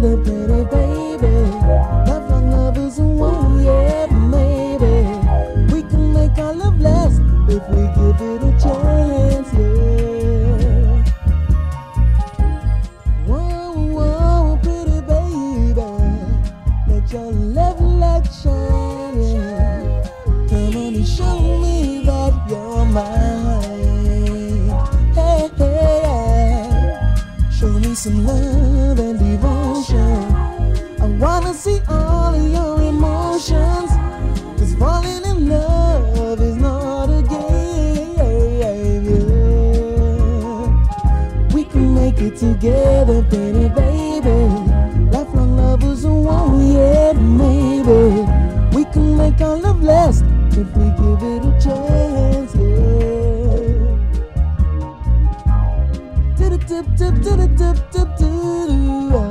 together, pretty baby. Lifelong lovers, oh yeah, maybe. We can make our love last if we give it a chance, yeah. Whoa, whoa, pretty baby, let your love light shine, yeah. Come on and show me that you're mine. Hey, hey, yeah. Show me some love and devotion. I wanna see all of your emotions, 'cause falling in love is not a game, yeah. We can make it together, pretty baby. Lifelong lovers, oh yeah, maybe. We can make our love last if we give it a chance, yeah. Tip, tip, tip, tip, tip, tip, tip.